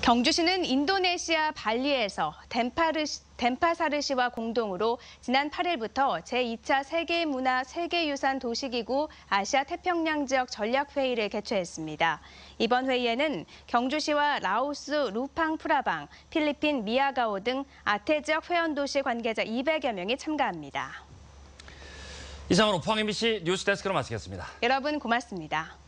경주시는 인도네시아 발리에서 덴파사르시와 공동으로 지난 8일부터 제2차 세계문화 세계유산 도시기구 아시아 태평양 지역 전략회의를 개최했습니다. 이번 회의에는 경주시와 라오스 루팡프라방, 필리핀 미아가오 등 아태 지역 회원도시 관계자 200여 명이 참가합니다. 이상으로 포항 MBC 뉴스데스크로 마치겠습니다. 여러분 고맙습니다.